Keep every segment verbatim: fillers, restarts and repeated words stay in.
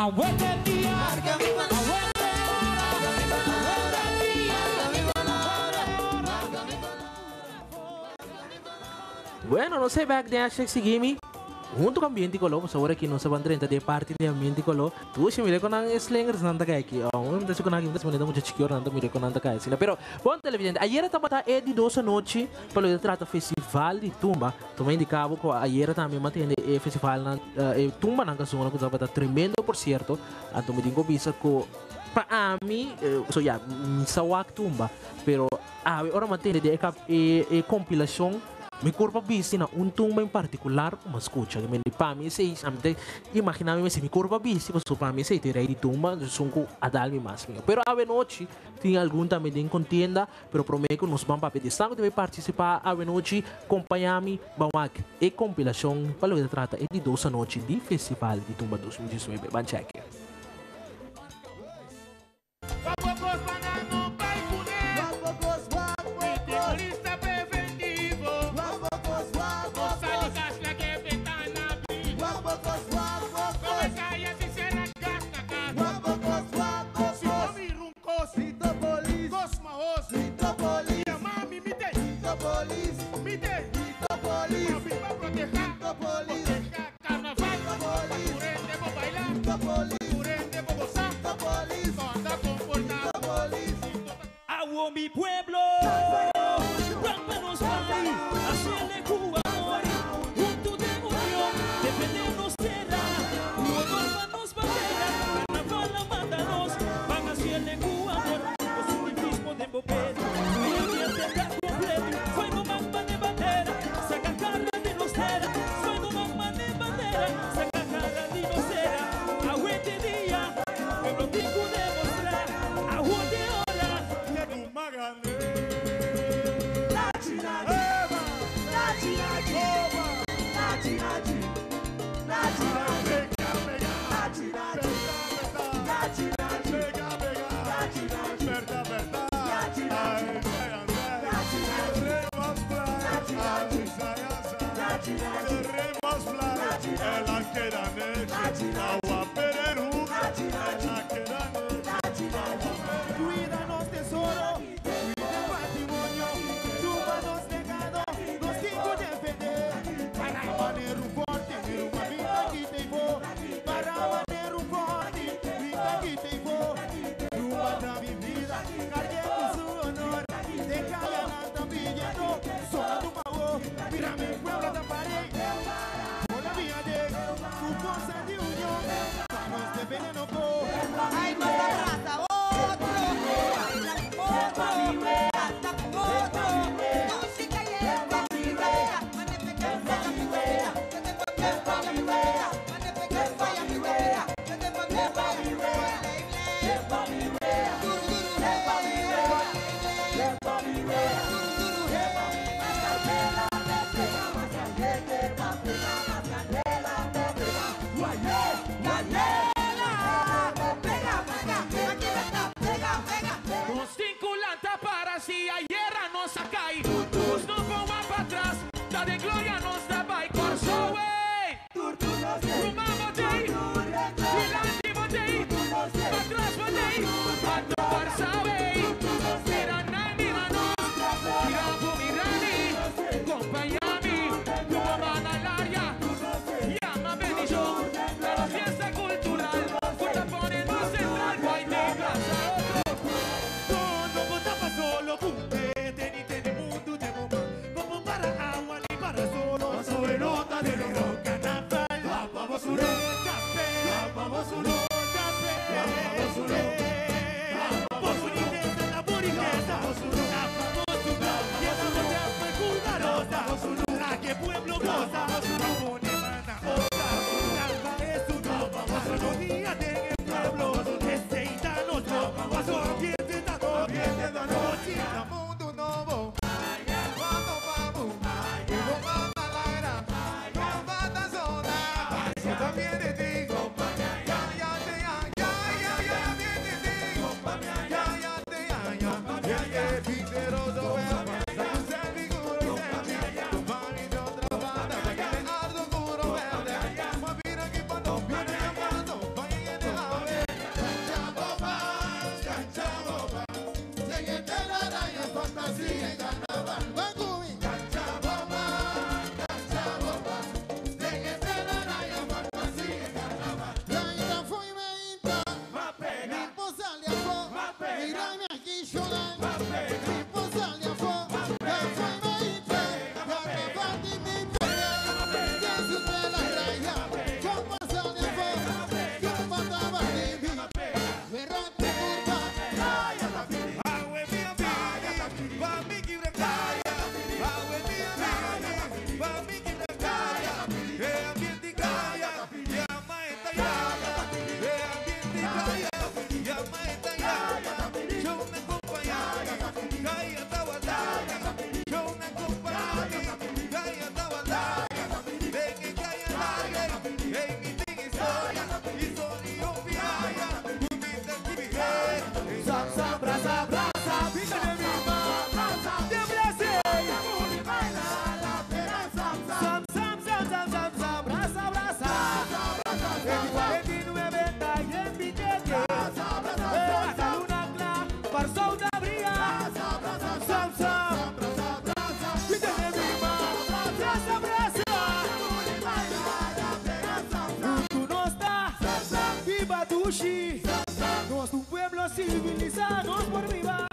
Aguante el día. Marca mi palabra. Aguante Marca mi palabra. el día. Marca mi palabra. Marca mi palabra. Bueno, no sé, back then, Shek Sigimi. Junto com ambiente color, so agora aqui não se treinta de parte de ambiente color. Tu se mira com ang slingers nanda kaya aqui. Oh, não sei como que mas muito chiquinho nanda mira com nanda kaya sila. Pero bom televidente, ayer estava tá é de doce noite para o trata festival de Tumba. Também indicava que ayer também mantém o festival na uh, Tumba na canção que estava tá tremendo por certo. Então me digo bisa ko para mim, uh, so ya, misawak Tumba, pero ah, ora mantém de e, e compilação. Mi curva bici na un tumba em particular uma escucha que me para mim sei amte imaginava se mi curva bici mas para mim sei terei de tumba sunco a dar mi mais meu pero a noite tinha algum também de contienda pero prometo que nos vamos para pedir sangue de participar a noite acompanhar-me bawak e compilação para o que trata é de doce noite de festival de tumba dois mil e dezenove van check mi pueblo, rompenos país, hacerle Cuba amor, junto de unión, defendernos tierra, nos bandera, carnaval la mándanos, van a hacerle Cuba amor, con su mismo de bopero, y el día completo, fuego magma de bandera, saca cara de los tera, fuego magma de bandera, saca cara de los tera, aguante día, pueblo tico demostrar, aguante hora, Magane. Nachi nachi, nachi nachi, nachi nachi, nachi nachi, nachi nachi, nachi nachi, pega pega, nachi nachi, verdad verdad, nachi nachi, nachi nachi, remos fly, nachi nachi, nachi nachi, remos fly, ela queda neche, agua Perú, nachi nachi, queda neche, nachi nachi, cuídanos tesoro. Nos un pueblo civilizados por viva.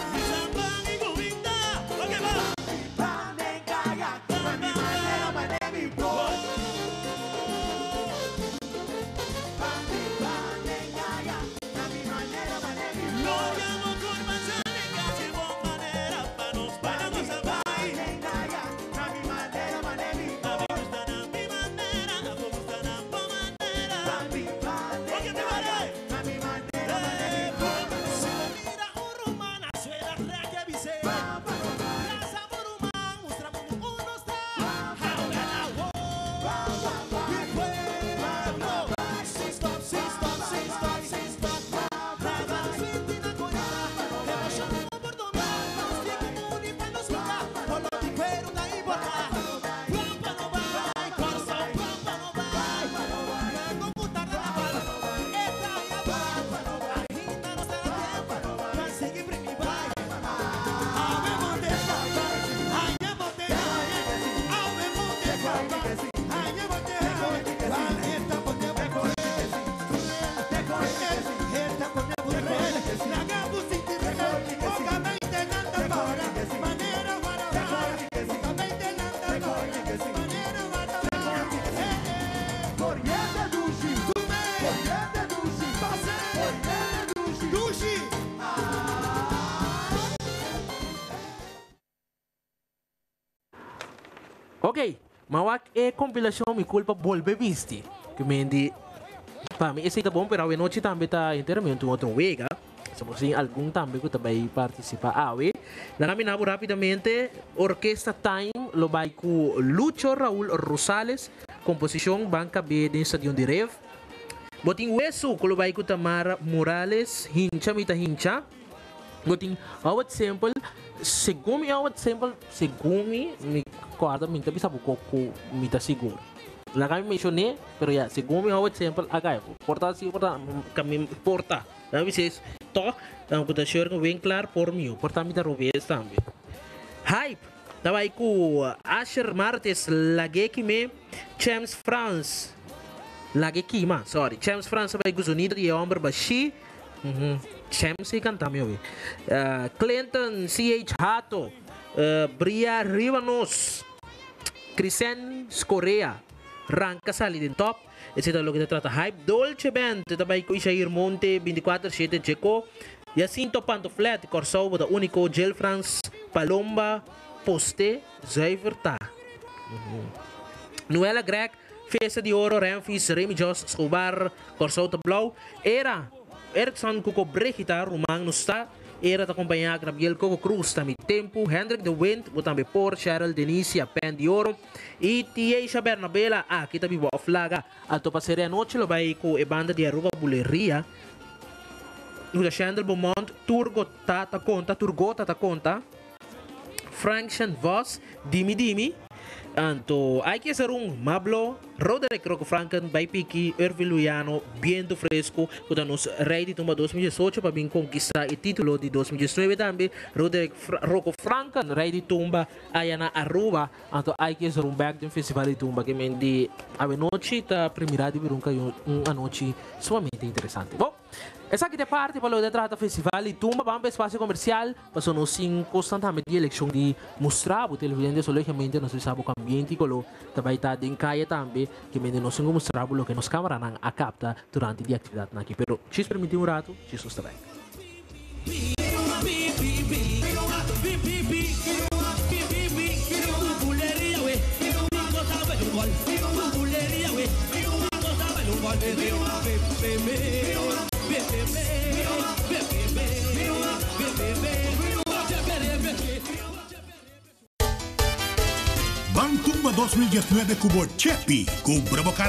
Ok, mawak é compilação me culpa volve viste. Que me indi para mim esse tá bom, pero a noite também tá inteiramente um outro wega. Se você algum também que também participa a we. Na caminhamos rapidamente Orquesta Time lo vai com Lucho Raúl Rosales, composição Banca B do Estadião de Rev. Botin Hueso, que lo vai com Tamara Morales, Hincha Mita Hincha. Botin awat sample, segumi awat sample, segumi me guarda minta bisa buku ko mita seguro. Lá kami mencionei, pero ya segumi awat sample agay. Porta si porta kami porta. Kami says to, ang puta sure ko bem claro por mim. Porta mita Rubens também. Hype, tawai ko Asher Martes lagi kime James France. Lagi kima, sorry. James France vai com Unido e Omber Bashi. Mhm. James e cantamos eu. Uh, Clinton C H Hato, uh, Bria Rivanos, Crisen Scorea, Ranca Sali din top. Esse é o que trata hype. Dolce Band, também com Ishair Monte, vinte e quatro sete Checo. Jacinto Pantoflet, Corsau, da Unico, Gel France, Palomba, Poste, Zuiverta. Mhm. Noela Greg, Festa de Ouro, Renfis, Remy Jos, Escobar, Corsau Tablau, Era. Erikson Coco Brejita, Romang Nusta, era te acompanhar Gabriel Coco Cruz, também Tempo, Hendrik de Wind, também por Cheryl Denisia, Pen de Ouro, e Tiesha Bernabela, ah, aqui também vou flaga, a topa seria a noite, lo vai com a banda de Aruba Buleria, o da Chandel Beaumont, Turgo Tata Conta, Turgo Tata Conta, Frank Voss, Dimi Dimi, anto, hay que ser um Mablo, Roderick Rocco Franken, by Piki, Irvin Luiano, Viento Fresco, quando nos Rei de Tumba dois mil e dezoito para vir conquistar o título de dois mil e dezenove também. Roderick Fra Rocco Franken, Rei de Tumba, aí na Aruba, então aí que é um back do festival de Tumba, que me de a noite da primeira de Virunca, uma noite sumamente interessante. Bom, essa aqui é parte para o detrás do festival de Tumba, vamos para o espaço comercial, passou nos cinco constantemente de eleição de mostrar o televidente solicamente nós sabemos o ambiente que lo também está em caia também que me nós não mostrar o que nos câmera não a capta durante a atividade aqui, pero se permitir um rato, se está bem. Bantumba dois mil e dezenove cubo Chepi, com provocar